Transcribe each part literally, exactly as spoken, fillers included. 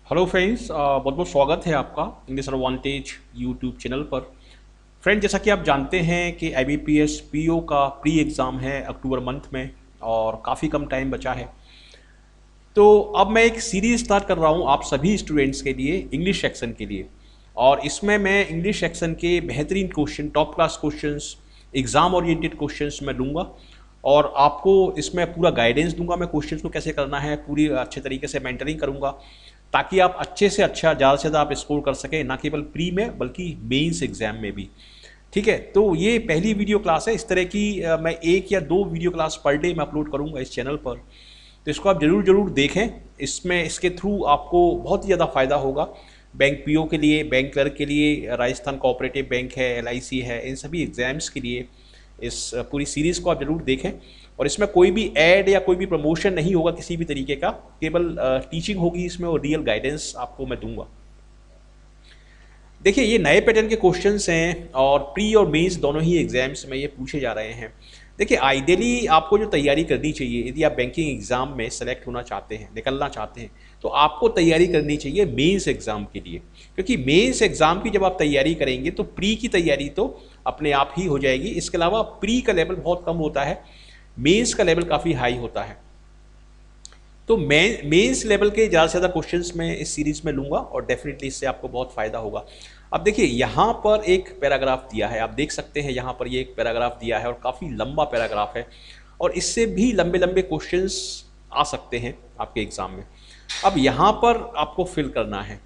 Hello friends, बहुत बहुत स्वागत है आपका इंग्लिश एडवांटेज यूट्यूब चैनल पर। फ्रेंड, जैसा कि आप जानते हैं कि I B P S P O का प्री एग्ज़ाम है अक्टूबर मंथ में और काफ़ी कम टाइम बचा है। तो अब मैं एक सीरीज स्टार्ट कर रहा हूँ आप सभी स्टूडेंट्स के लिए, इंग्लिश सेक्शन के लिए। और इसमें मैं इंग्लिश सेक्शन के बेहतरीन question, top class questions, exam oriented questions मैं दूंगा और आपको इसमें पूरा गाइडेंस दूंगा। मैं क्वेश्चंस को कैसे करना है पूरी अच्छे तरीके से मेंटरिंग करूंगा, ताकि आप अच्छे से अच्छा, ज़्यादा से ज़्यादा आप स्कोर कर सकें, ना केवल प्री में बल्कि मेंस एग्जाम में भी। ठीक है, तो ये पहली वीडियो क्लास है। इस तरह की अ, मैं एक या दो वीडियो क्लास पर डे मैं अपलोड करूंगा इस चैनल पर, तो इसको आप ज़रूर ज़रूर देखें। इसमें इसके थ्रू आपको बहुत ही ज़्यादा फ़ायदा होगा। बैंक पी ओ के लिए, बैंक क्लर्क के लिए, राजस्थान कोऑपरेटिव बैंक है, एल आई सी है, इन सभी एग्ज़ाम्स के लिए इस पूरी सीरीज़ को आप ज़रूर देखें। और इसमें कोई भी ऐड या कोई भी प्रमोशन नहीं होगा किसी भी तरीके का, केवल टीचिंग होगी इसमें और रियल गाइडेंस आपको मैं दूंगा। देखिए, ये नए पैटर्न के क्वेश्चंस हैं और प्री और मेंस दोनों ही एग्जाम्स में ये पूछे जा रहे हैं। देखिए, आइडियली आपको जो तैयारी करनी चाहिए, यदि आप बैंकिंग एग्जाम में सेलेक्ट होना चाहते हैं, निकलना चाहते हैं, तो आपको तैयारी करनी चाहिए मेंस एग्जाम के लिए। क्योंकि मेंस एग्जाम की जब आप तैयारी करेंगे तो प्री की तैयारी तो अपने आप ही हो जाएगी। इसके अलावा प्री का लेवल बहुत कम होता है, मेंस का लेवल काफ़ी हाई होता है। तो मैं मेंस लेवल के ज़्यादा से ज़्यादा क्वेश्चंस मैं इस सीरीज में लूँगा और डेफिनेटली इससे आपको बहुत फ़ायदा होगा। अब देखिए, यहाँ पर एक पैराग्राफ दिया है, आप देख सकते हैं यहाँ पर ये एक पैराग्राफ दिया है और काफ़ी लंबा पैराग्राफ है और इससे भी लंबे लंबे क्वेश्चंस आ सकते हैं आपके एग्ज़ाम में। अब यहाँ पर आपको फिल करना है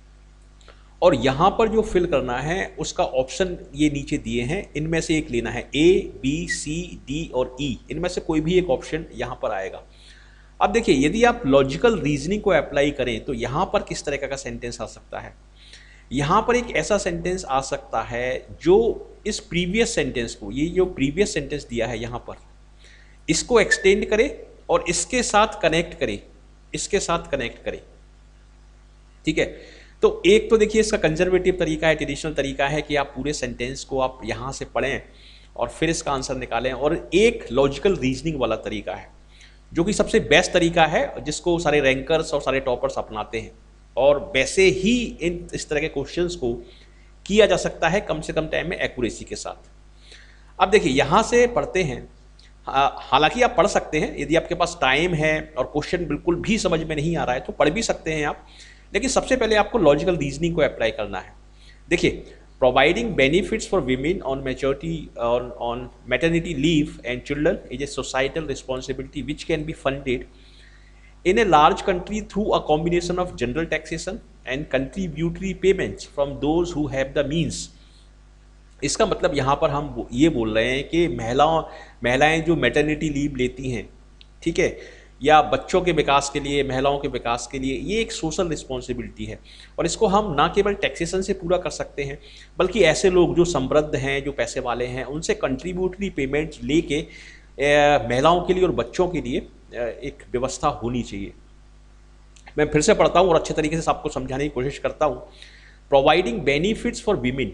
और यहाँ पर जो फिल करना है उसका ऑप्शन ये नीचे दिए हैं, इनमें से एक लेना है। ए, बी, सी, डी और ई, इनमें से कोई भी एक ऑप्शन यहाँ पर आएगा। अब देखिए, यदि आप लॉजिकल रीजनिंग को अप्लाई करें तो यहाँ पर किस तरह का सेंटेंस आ सकता है। यहाँ पर एक ऐसा सेंटेंस आ सकता है जो इस प्रीवियस सेंटेंस को, ये जो प्रीवियस सेंटेंस दिया है यहाँ पर, इसको एक्सटेंड करे और इसके साथ कनेक्ट करे, इसके साथ कनेक्ट करे। ठीक है, तो एक तो देखिए इसका कंजर्वेटिव तरीका है, ट्रेडिशनल तरीका है कि आप पूरे सेंटेंस को आप यहाँ से पढ़ें और फिर इसका आंसर निकालें। और एक लॉजिकल रीजनिंग वाला तरीका है जो कि सबसे बेस्ट तरीका है, जिसको सारे रैंकर्स और सारे टॉपर्स अपनाते हैं। और वैसे ही इन इस तरह के क्वेश्चंस को किया जा सकता है कम से कम टाइम में एक्यूरेसी के साथ। अब देखिए, यहाँ से पढ़ते हैं। हालांकि आप पढ़ सकते हैं, यदि आपके पास टाइम है और क्वेश्चन बिल्कुल भी समझ में नहीं आ रहा है तो पढ़ भी सकते हैं आप, लेकिन सबसे पहले आपको लॉजिकल रीजनिंग को अप्लाई करना है। देखिए, providing benefits for women on maturity और on maternity leave and children is a societal responsibility which can be funded in a large country through a combination of general taxation and contributory payments from those who have the means। इसका मतलब यहाँ पर हम ये बोल रहे हैं कि महिलाओं महिलाएं जो मैटरनिटी लीव लेती हैं, ठीक है, या बच्चों के विकास के लिए, महिलाओं के विकास के लिए, ये एक सोशल रिस्पॉन्सिबिलिटी है। और इसको हम ना केवल टैक्सेशन से पूरा कर सकते हैं, बल्कि ऐसे लोग जो समृद्ध हैं, जो पैसे वाले हैं, उनसे कंट्रीब्यूटरी पेमेंट्स लेके महिलाओं के लिए और बच्चों के लिए एक व्यवस्था होनी चाहिए। मैं फिर से पढ़ता हूँ और अच्छे तरीके से आपको समझाने की कोशिश करता हूँ। Providing benefits for women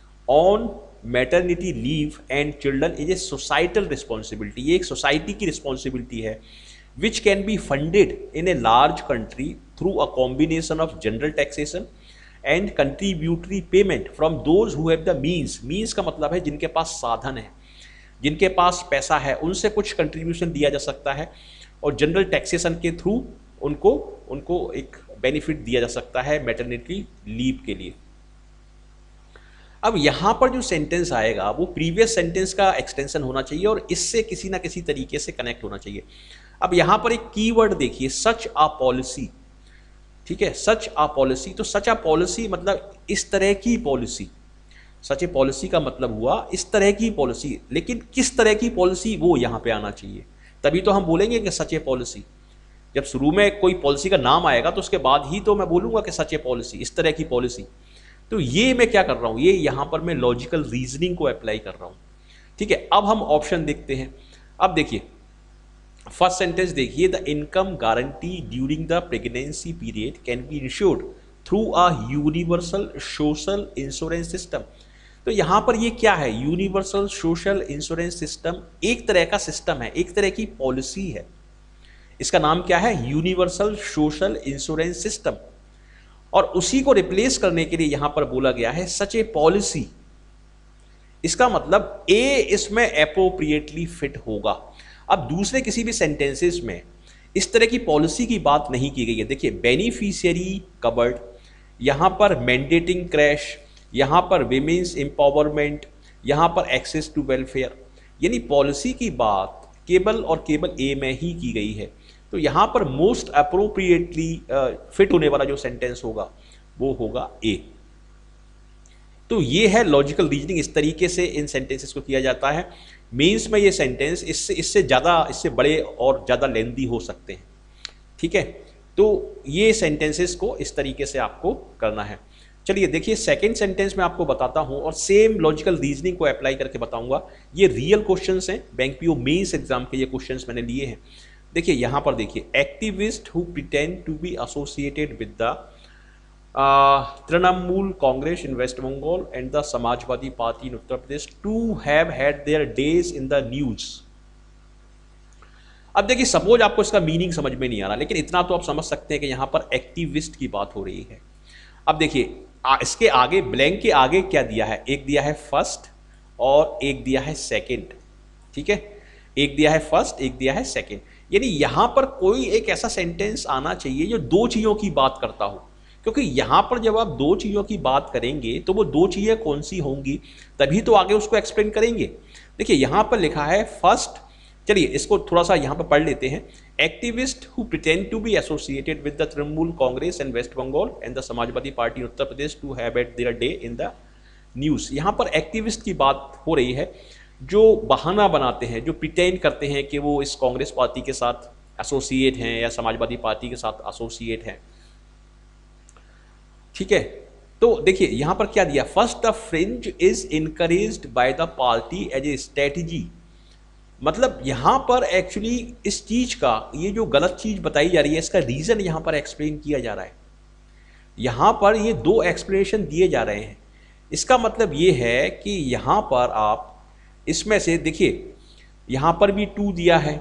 on maternity leave and children is a societal responsibility, ये एक सोसाइटी की रिस्पॉन्सिबिलिटी है, which can be funded in a large country through a combination of general taxation and contributory payment from those who have the means. Means का मतलब है जिनके पास साधन है, जिनके पास पैसा है, उनसे कुछ कंट्रीब्यूशन दिया जा सकता है और जनरल टैक्सेशन के थ्रू उनको उनको एक बेनिफिट दिया जा सकता है मैटरनिटी लीव के लिए। अब यहाँ पर जो सेंटेंस आएगा वो प्रीवियस सेंटेंस का एक्सटेंशन होना चाहिए और इससे किसी ना किसी तरीके से कनेक्ट होना चाहिए। अब यहाँ पर एक कीवर्ड देखिए, सच आ पॉलिसी। ठीक है, सच आ पॉलिसी। तो सच आ पॉलिसी मतलब इस तरह की पॉलिसी। सच ए पॉलिसी का मतलब हुआ इस तरह की पॉलिसी, लेकिन किस तरह की पॉलिसी वो यहाँ पे आना चाहिए, तभी तो हम बोलेंगे कि सच ए पॉलिसी। जब शुरू में कोई पॉलिसी का नाम आएगा तो उसके बाद ही तो मैं बोलूँगा कि सच ए पॉलिसी, इस तरह की पॉलिसी। तो ये मैं क्या कर रहा हूँ, ये यहाँ पर मैं लॉजिकल रीजनिंग को अप्लाई कर रहा हूँ। ठीक है, अब हम ऑप्शन देखते हैं। अब देखिए, फर्स्ट सेंटेंस देखिए, the income guarantee during the pregnancy period can be insured through a universal social insurance system. तो यहाँ पर ये क्या है, यूनिवर्सल सोशल इंश्योरेंस सिस्टम एक तरह का सिस्टम है, एक तरह की पॉलिसी है। इसका नाम क्या है, यूनिवर्सल सोशल इंश्योरेंस सिस्टम। और उसी को रिप्लेस करने के लिए यहां पर बोला गया है सच ए पॉलिसी। इसका मतलब ए इसमें एप्रोप्रिएटली फिट होगा। अब दूसरे किसी भी सेंटेंसेस में इस तरह की पॉलिसी की बात नहीं की गई है। देखिए बेनिफिशियरी कवर्ड, यहां पर मैंडेटिंग क्रैश, यहां पर विमेंस एम्पावरमेंट, यहां पर एक्सेस टू वेलफेयर, यानी पॉलिसी की बात केवल और केवल ए में ही की गई है। तो यहां पर मोस्ट अप्रोप्रिएटली फिट होने वाला जो सेंटेंस होगा वो होगा ए। तो ये है लॉजिकल रीजनिंग, इस तरीके से इन सेंटेंसेस को किया जाता है। मेंस में ये सेंटेंस इससे इससे ज़्यादा इससे बड़े और ज़्यादा लेंदी हो सकते हैं, ठीक है। तो ये सेंटेंसेस को इस तरीके से आपको करना है। चलिए देखिए सेकंड सेंटेंस में आपको बताता हूं और सेम लॉजिकल रीजनिंग को अप्लाई करके बताऊंगा। ये रियल क्वेश्चंस हैं, बैंक पीओ मेंस एग्जाम के ये क्वेश्चंस मैंने लिए हैं। देखिए यहां पर देखिए, activist who pretend to be associated with the Trinamool Congress in West Bengal and the Samajwadi Party in Uttar Pradesh to have had their days in the news. अब देखिए सपोज आपको इसका मीनिंग समझ में नहीं आ रहा, लेकिन इतना तो आप समझ सकते हैं कि यहां पर एक्टिविस्ट की बात हो रही है। अब देखिए इसके आगे ब्लैंक के आगे क्या दिया है, एक दिया है फर्स्ट और एक दिया है सेकंड, ठीक है। एक दिया है फर्स्ट, एक दिया है सेकंड, यानी यहां पर कोई एक ऐसा सेंटेंस आना चाहिए जो दो चीजों की बात करता हो, क्योंकि यहां पर जब आप दो चीजों की बात करेंगे तो वो दो चीजें कौन सी होंगी, तभी तो आगे उसको एक्सप्लेन करेंगे। देखिए यहां पर लिखा है फर्स्ट, चलिए इसको थोड़ा सा यहां पर पढ़ लेते हैं। Activist who pretend to be associated with the Trinamool Congress and West Bengal and the Samajwadi Party in Uttar Pradesh to have had their day in the news. यहां पर एक्टिविस्ट की बात हो रही है, जो बहाना बनाते हैं, जो प्रिटेंड करते हैं कि वो इस कांग्रेस पार्टी के साथ एसोसिएट हैं या समाजवादी पार्टी के साथ एसोसिएट हैं, ठीक है। तो देखिए यहां पर क्या दिया, first the fringe is encouraged by the party as a strategy. मतलब यहां पर एक्चुअली इस चीज का, ये जो गलत चीज बताई जा रही है, इसका रीजन यहां पर एक्सप्लेन किया जा रहा है। यहां पर ये दो एक्सप्लेनेशन दिए जा रहे हैं। इसका मतलब ये है कि यहां पर आप इसमें से देखिए, यहां पर भी टू दिया है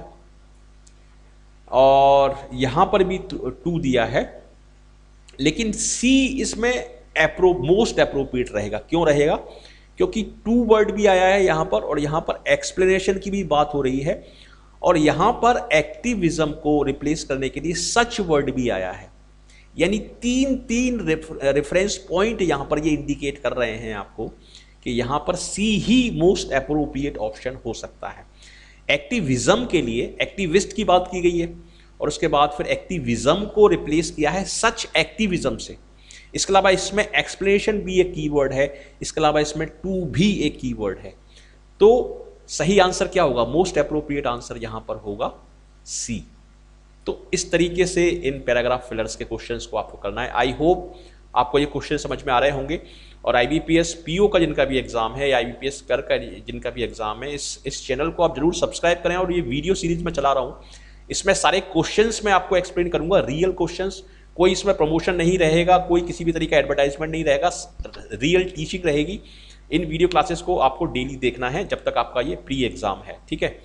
और यहां पर भी टू दिया है, लेकिन सी इसमें एप्रो मोस्ट एप्रोप्रिएट रहेगा। क्यों रहेगा, क्योंकि टू वर्ड भी आया है यहां पर और यहां पर एक्सप्लेनेशन की भी बात हो रही है और यहां पर एक्टिविज्म को रिप्लेस करने के लिए सच वर्ड भी आया है। यानी तीन तीन रेफरेंस पॉइंट यहां पर ये इंडिकेट कर रहे हैं आपको कि यहां पर सी ही मोस्ट एप्रोप्रिएट ऑप्शन हो सकता है। एक्टिविज्म के लिए एक्टिविस्ट की बात की गई है और उसके बाद फिर एक्टिविज्म को रिप्लेस किया है सच एक्टिविज्म से। इसके अलावा इसमें एक्सप्लेनेशन भी एक कीवर्ड है, इसके अलावा इसमें टू भी एक कीवर्ड है। तो सही आंसर क्या होगा, मोस्ट एप्रोप्रिएट आंसर यहां पर होगा सी। तो इस तरीके से इन पैराग्राफ फिलर्स के क्वेश्चंस को आपको करना है। आई होप आपको ये क्वेश्चन समझ में आ रहे होंगे और आईबीपीएस पीओ का जिनका भी एग्जाम है या आईबीपीएस कर का जिनका भी एग्जाम है, इस इस चैनल को आप जरूर सब्सक्राइब करें। और ये वीडियो सीरीज में चला रहा हूँ, इसमें सारे क्वेश्चंस मैं आपको एक्सप्लेन करूंगा, रियल क्वेश्चंस। कोई इसमें प्रमोशन नहीं रहेगा, कोई किसी भी तरीके का एडवर्टाइजमेंट नहीं रहेगा, रियल टीचिंग रहेगी। इन वीडियो क्लासेस को आपको डेली देखना है जब तक आपका ये प्री एग्जाम है, ठीक है।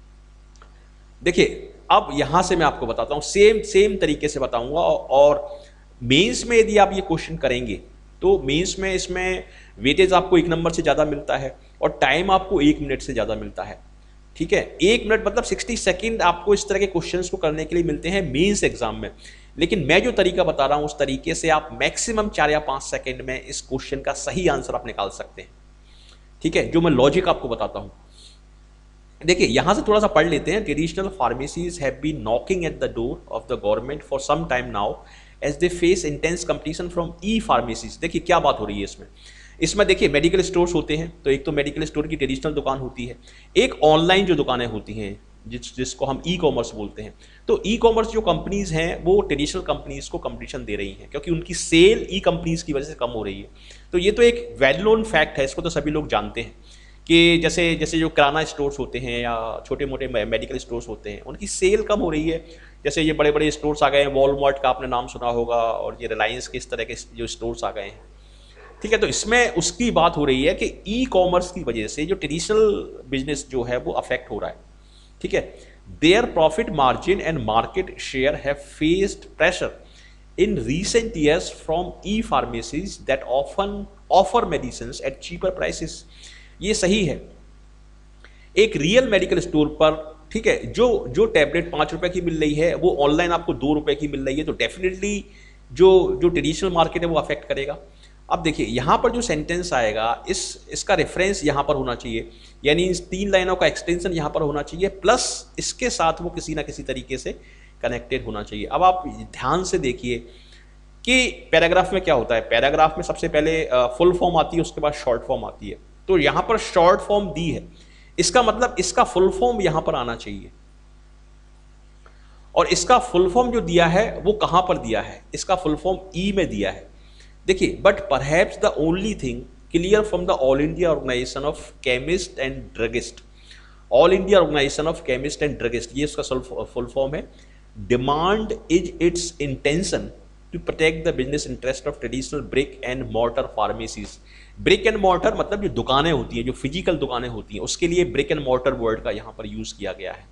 देखिए अब यहां से मैं आपको बताता हूं, सेम सेम तरीके से बताऊंगा। और मेंस में यदि आप ये क्वेश्चन करेंगे तो मेंस में इसमें वेटेज आपको एक नंबर से ज़्यादा मिलता है और टाइम आपको एक मिनट से ज़्यादा मिलता है, ठीक है। एक मिनट मतलब सिक्सटी सेकेंड आपको इस तरह के क्वेश्चंस को करने के लिए मिलते हैं मेंस एग्जाम में। लेकिन मैं जो तरीका बता रहा हूं उस तरीके से आप मैक्सिमम चार या पाँच सेकेंड में इस क्वेश्चन का सही आंसर आप निकाल सकते हैं, ठीक है। जो मैं लॉजिक आपको बताता हूं, देखिए यहां से थोड़ा सा पढ़ लेते हैं। Traditional pharmacies have been knocking at the door of the government for some time now as they face intense competition from e pharmacies. देखिए क्या बात हो रही है इसमें इसमें देखिए मेडिकल स्टोर्स होते हैं, तो एक तो मेडिकल स्टोर की ट्रेडिशनल दुकान होती है, एक ऑनलाइन जो दुकानें होती हैं जिस जिसको हम ई कॉमर्स बोलते हैं। तो ई कॉमर्स जो कंपनीज हैं वो ट्रेडिशनल कंपनीज को कंपटीशन दे रही हैं क्योंकि उनकी सेल ई कंपनीज की वजह से कम हो रही है। तो ये तो एक वेल नोन फैक्ट है, इसको तो सभी लोग जानते हैं कि जैसे जैसे जो किराना स्टोर्स होते हैं या छोटे मोटे मेडिकल स्टोर्स होते हैं उनकी सेल कम हो रही है। जैसे ये बड़े बड़े स्टोर्स आ गए हैं, वॉलमार्ट का आपने नाम सुना होगा और ये रिलायंस के इस तरह के जो स्टोर्स आ गए हैं, ठीक है। तो इसमें उसकी बात हो रही है कि ई कॉमर्स की वजह से जो ट्रेडिशनल बिजनेस जो है वो अफेक्ट हो रहा है, ठीक है। Their profit margin and market share have faced pressure in recent years from e-pharmacies that often offer medicines at cheaper prices। ये सही है, एक रियल मेडिकल स्टोर पर, ठीक है, जो जो टैबलेट पाँच रुपए की मिल रही है वो ऑनलाइन आपको दो रुपए की मिल रही है, तो डेफिनेटली जो जो ट्रेडिशनल मार्केट है वो अफेक्ट करेगा। अब देखिए यहाँ पर जो सेंटेंस आएगा, इस इसका रेफरेंस यहाँ पर होना चाहिए, यानी इन तीन लाइनों का एक्सटेंशन यहाँ पर होना चाहिए, प्लस इसके साथ वो किसी ना किसी तरीके से कनेक्टेड होना चाहिए। अब आप ध्यान से देखिए कि पैराग्राफ में क्या होता है। पैराग्राफ में सबसे पहले फुल फॉर्म आती है, उसके बाद शॉर्ट फॉर्म आती है। तो यहाँ पर शॉर्ट फॉर्म दी है, इसका मतलब इसका फुल फॉर्म यहाँ पर आना चाहिए, और इसका फुल फॉर्म जो दिया है वो कहाँ पर दिया है, इसका फुल फॉर्म ई में दिया है। देखिए, but perhaps the only thing clear from the All India Organisation of Chemist and Druggist, All India Organisation of Chemist and Druggist, ये उसका फुल फॉर्म है। Demand is its intention to protect the business interest of traditional brick and mortar pharmacies. Brick and mortar मतलब जो दुकानें होती हैं, जो physical दुकानें होती हैं, उसके लिए ब्रिक एंड मॉर्टर वर्ड का यहाँ पर यूज किया गया है।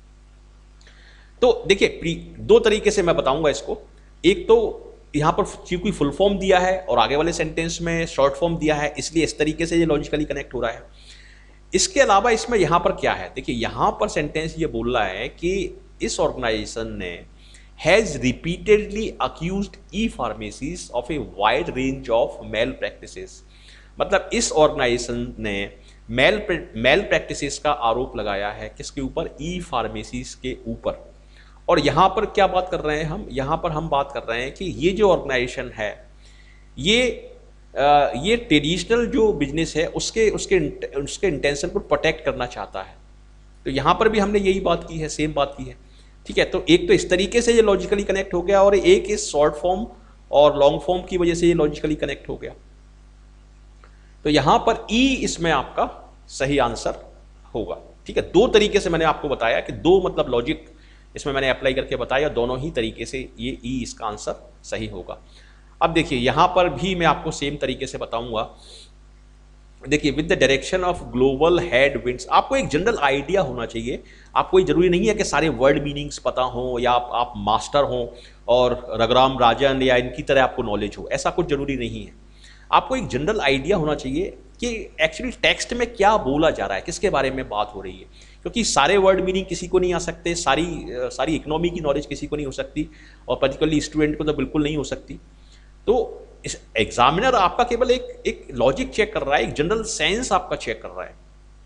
तो देखिए, दो तरीके से मैं बताऊंगा इसको। एक तो यहाँ पर क्योंकि फुल फॉर्म दिया है और आगे वाले सेंटेंस में शॉर्ट फॉर्म दिया है, इसलिए इस तरीके से ये लॉजिकली कनेक्ट हो रहा है। इसके अलावा इसमें यहाँ पर क्या है, देखिए यहाँ पर सेंटेंस ये बोल रहा है कि इस ऑर्गेनाइजेशन ने has repeatedly accused e pharmacies of a wide range of malpractices. मतलब इस ऑर्गेनाइजेशन ने मेल मेल प्रैक्टिसेस का आरोप लगाया है किसके ऊपर, ई फार्मेसीज के ऊपर। और यहाँ पर क्या बात कर रहे हैं हम, यहाँ पर हम बात कर रहे हैं कि ये जो ऑर्गेनाइजेशन है ये आ, ये ट्रेडिशनल जो बिजनेस है उसके उसके उसके इंटेंशन को प्रोटेक्ट करना चाहता है। तो यहाँ पर भी हमने यही बात की है, सेम बात की है, ठीक है। तो एक तो इस तरीके से ये लॉजिकली कनेक्ट हो गया, और एक इस शॉर्ट फॉर्म और लॉन्ग फॉर्म की वजह से ये लॉजिकली कनेक्ट हो गया। तो यहाँ पर ई इसमें आपका सही आंसर होगा, ठीक है। दो तरीके से मैंने आपको बताया कि दो मतलब लॉजिक इसमें मैंने अप्लाई करके बताया, दोनों ही तरीके से ये ई इसका आंसर सही होगा। अब देखिए यहाँ पर भी मैं आपको सेम तरीके से बताऊंगा। देखिए, with the direction of global headwinds, आपको एक जनरल आइडिया होना चाहिए। आपको ये जरूरी नहीं है कि सारे वर्ड मीनिंग्स पता हो या आप, आप मास्टर हों और रघुराम राजन या इनकी तरह आपको नॉलेज हो, ऐसा कुछ जरूरी नहीं है। आपको एक जनरल आइडिया होना चाहिए कि एक्चुअली टेक्स्ट में क्या बोला जा रहा है, किसके बारे में बात हो रही है, क्योंकि सारे वर्ड मीनिंग किसी को नहीं आ सकते, सारी सारी इकोनॉमी की नॉलेज किसी को नहीं हो सकती, और पर्टिकुलरली स्टूडेंट को तो बिल्कुल नहीं हो सकती। तो इस एग्जामिनर आपका केवल एक एक लॉजिक चेक कर रहा है, एक जनरल सेंस आपका चेक कर रहा है,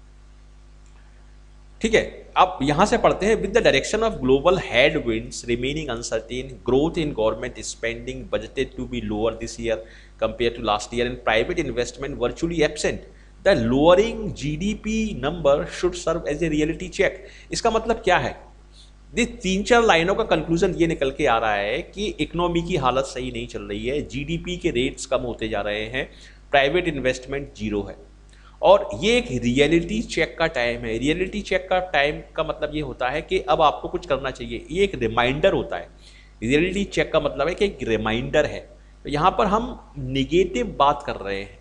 ठीक है। अब यहां से पढ़ते हैं, with the direction of global headwinds remaining uncertain, growth in government spending budgeted to be lower this year compare to last year and private investment virtually absent, the lowering GDP number should serve as a reality check. इसका मतलब क्या है, ये तीन चार लाइनों का conclusion ये निकल के आ रहा है कि इकोनॉमी की हालत सही नहीं चल रही है, जीडीपी के रेट्स कम होते जा रहे हैं, प्राइवेट इन्वेस्टमेंट जीरो है, और ये एक रियलिटी चेक का टाइम है। रियलिटी चेक का टाइम का मतलब ये होता है कि अब आपको कुछ करना चाहिए, ये एक रिमाइंडर होता है। रियलिटी चेक का मतलब है कि एक रिमाइंडर है। तो यहाँ पर हम निगेटिव बात कर रहे हैं,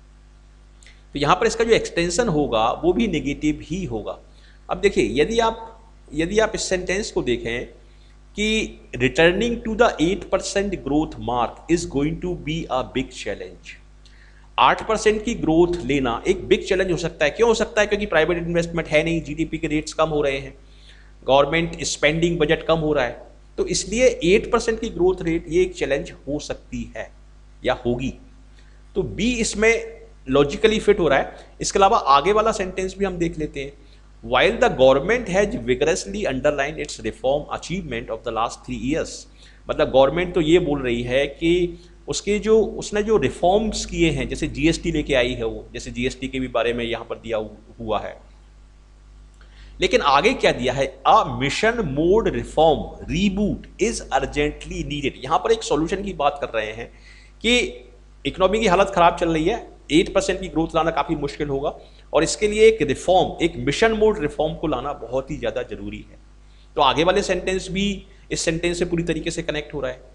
तो यहाँ पर इसका जो एक्सटेंशन होगा वो भी निगेटिव ही होगा। अब देखिए, यदि आप यदि आप इस सेंटेंस को देखें कि returning to the eight percent growth mark is going to be a big challenge, आठ परसेंट की ग्रोथ लेना एक बिग चैलेंज हो सकता है। क्यों हो सकता है, क्योंकि प्राइवेट इन्वेस्टमेंट है नहीं, जीडीपी के रेट्स कम हो रहे हैं, गवर्नमेंट स्पेंडिंग बजट कम हो रहा है, तो इसलिए एट परसेंट की ग्रोथ रेट ये एक चैलेंज हो सकती है या होगी। तो बी इसमें लॉजिकली फिट हो रहा है। इसके अलावा आगे वाला सेंटेंस भी हम देख लेते हैं, while the government has vigorously underlined its reform achievement of the last three years, मतलब गवर्नमेंट तो ये बोल रही है कि उसके जो उसने जो रिफॉर्म्स किए हैं, जैसे जीएसटी लेके आई है वो, जैसे जीएसटी के भी बारे में यहाँ पर दिया हुआ है, लेकिन आगे क्या दिया है, a mission mode reform reboot is urgently needed. यहाँ पर एक सॉल्यूशन की बात कर रहे हैं कि इकोनॉमी की हालत खराब चल रही है, एट परसेंट की ग्रोथ लाना काफ़ी मुश्किल होगा, और इसके लिए एक रिफॉर्म, एक मिशन मोड रिफॉर्म को लाना बहुत ही ज़्यादा जरूरी है। तो आगे वाले सेंटेंस भी इस सेंटेंस से पूरी तरीके से कनेक्ट हो रहा है।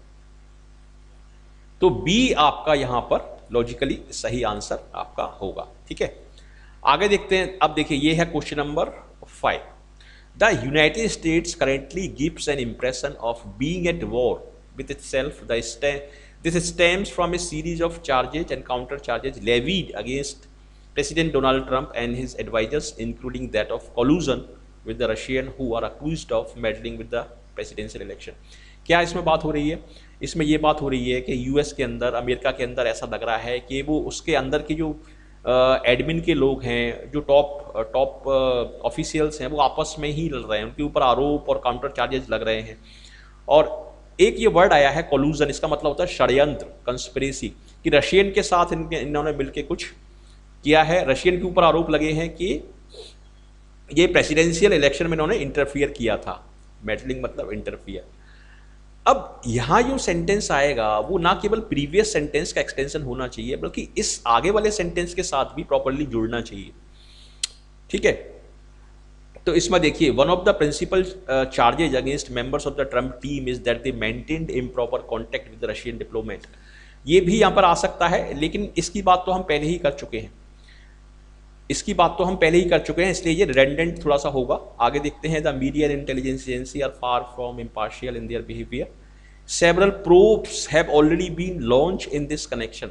तो बी आपका यहां पर लॉजिकली सही आंसर आपका होगा, ठीक है। आगे देखते हैं। अब देखिए, ये है question number five. The United States currently gives an impression of being at war with itself. The sta this stems from a series of charges and counter charges levied against President Donald Trump and his advisors, including that of collusion with the Russian who are accused of meddling with the presidential election. क्या इसमें बात हो रही है? इसमें ये बात हो रही है कि यूएस के अंदर, अमेरिका के अंदर ऐसा लग रहा है कि वो उसके अंदर के जो एडमिन uh, के लोग हैं, जो टॉप टॉप ऑफिशियल्स हैं, वो आपस में ही लड़ रहे हैं, उनके ऊपर आरोप और काउंटर चार्जेस लग रहे हैं। और एक ये वर्ड आया है कोलूजन, इसका मतलब होता है षड्यंत्र, कंस्पिरेसी, कि रशियन के साथ इनके इन्होंने मिलकर कुछ किया है। रशियन के ऊपर आरोप लगे हैं कि ये प्रेसिडेंशियल इलेक्शन में इन्होंने इंटरफियर किया था। मेडलिंग मतलब इंटरफियर। अब यहाँ जो सेंटेंस आएगा वो ना केवल प्रीवियस सेंटेंस का एक्सटेंशन होना चाहिए, बल्कि इस आगे वाले सेंटेंस के साथ भी प्रॉपर्ली जुड़ना चाहिए। ठीक है, तो इसमें देखिए, one of the principal charges against members of the Trump team is that they maintained improper contact with the Russian diplomat. ये भी यहाँ पर आ सकता है, लेकिन इसकी बात तो हम पहले ही कर चुके हैं इसकी बात तो हम पहले ही कर चुके हैं, इसलिए ये रिडंडेंट थोड़ा सा होगा। आगे देखते हैं, the media and intelligence agency are far from impartial in their behaviour, several probes have already been launch in this connection.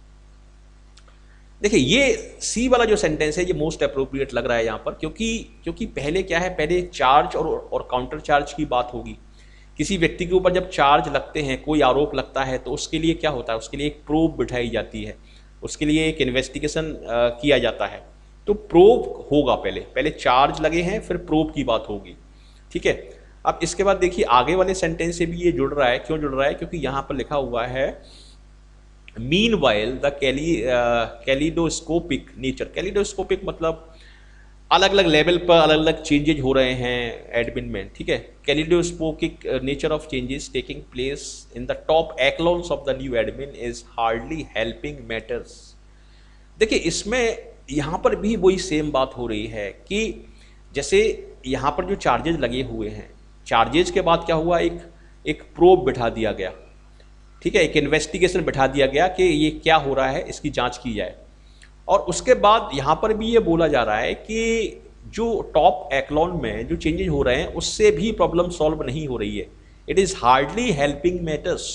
देखिए, ये सी वाला जो सेंटेंस है ये मोस्ट अप्रोप्रिएट लग रहा है यहाँ पर, क्योंकि क्योंकि पहले क्या है, पहले चार्ज और और काउंटर चार्ज की बात होगी। किसी व्यक्ति के ऊपर जब चार्ज लगते हैं, कोई आरोप लगता है, तो उसके लिए क्या होता है, उसके लिए एक प्रोब बिठाई जाती है, उसके लिए एक इन्वेस्टिगेशन किया जाता है। तो प्रोब होगा, पहले पहले चार्ज लगे हैं, फिर प्रोब की बात होगी। ठीक है, अब इसके बाद देखिए आगे वाले सेंटेंस से भी ये जुड़ रहा है। क्यों जुड़ रहा है? क्योंकि यहाँ पर लिखा हुआ है मीनवाइल द कैली कैलिडोस्कोपिक नेचर। कैलिडोस्कोपिक मतलब अलग अलग लेवल पर अलग अलग चेंजेज हो रहे हैं एडमिन में। ठीक है, kaleidoscopic nature of changes taking place in the top echelons of the new admin is hardly helping matters. देखिए, इसमें यहाँ पर भी वही सेम बात हो रही है कि जैसे यहाँ पर जो चार्जेज लगे हुए हैं, चार्जेज के बाद क्या हुआ, एक एक प्रोब बिठा दिया गया। ठीक है, एक इन्वेस्टिगेशन बिठा दिया गया कि ये क्या हो रहा है, इसकी जांच की जाए। और उसके बाद यहाँ पर भी ये बोला जा रहा है कि जो टॉप एक्लॉन में जो चेंजेज हो रहे हैं उससे भी प्रॉब्लम सॉल्व नहीं हो रही है। It is hardly helping matters.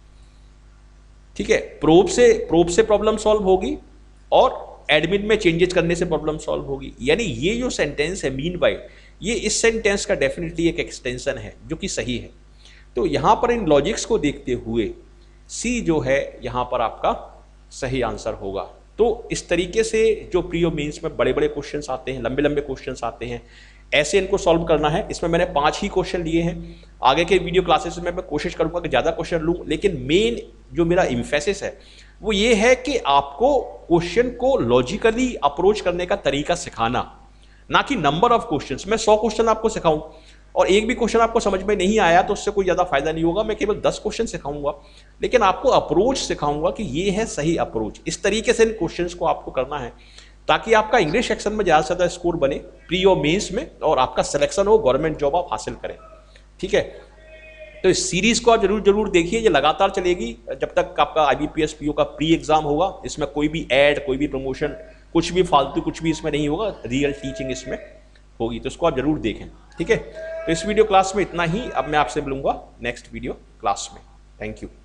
ठीक है, प्रोब से प्रोब से प्रॉब्लम सॉल्व होगी और एडमिन में चेंजेस करने से प्रॉब्लम सॉल्व होगी। यानी ये जो सेंटेंस है मीनवाइल, ये इस सेंटेंस का डेफिनेटली एक एक्सटेंशन है जो कि सही है। तो यहाँ पर इन लॉजिक्स को देखते हुए सी जो है यहाँ पर आपका सही आंसर होगा। तो इस तरीके से जो प्री और मेंस में बड़े बड़े क्वेश्चंस आते हैं, लंबे लंबे क्वेश्चंस आते हैं, ऐसे इनको सॉल्व करना है। इसमें मैंने पांच ही क्वेश्चन लिए हैं। आगे के वीडियो क्लासेस में मैं कोशिश करूंगा कि ज़्यादा क्वेश्चन लूँ, लेकिन मेन जो मेरा इम्फेसिस है वो ये है कि आपको क्वेश्चन को लॉजिकली अप्रोच करने का तरीका सिखाना, ना कि नंबर ऑफ क्वेश्चंस। मैं सौ क्वेश्चन आपको सिखाऊं और एक भी क्वेश्चन आपको समझ में नहीं आया तो उससे कोई ज़्यादा फायदा नहीं होगा। मैं केवल दस क्वेश्चन सिखाऊंगा, लेकिन आपको अप्रोच सिखाऊंगा कि ये है सही अप्रोच। इस तरीके से इन क्वेश्चंस को आपको करना है ताकि आपका इंग्लिश सेक्शन में ज़्यादा से ज़्यादा स्कोर बने प्री और मेंस में, और आपका सिलेक्शन हो, गवर्नमेंट जॉब आप हासिल करें। ठीक है, तो इस सीरीज़ को आप जरूर जरूर देखिए, ये लगातार चलेगी जब तक आपका आईबीपीएस पीओ का प्री एग्जाम होगा। इसमें कोई भी ऐड, कोई भी प्रमोशन, कुछ भी फालतू कुछ भी इसमें नहीं होगा, रियल टीचिंग इसमें होगी। तो इसको आप जरूर देखें। ठीक है, तो इस वीडियो क्लास में इतना ही। अब मैं आपसे मिलूंगा नेक्स्ट वीडियो क्लास में। Thank you.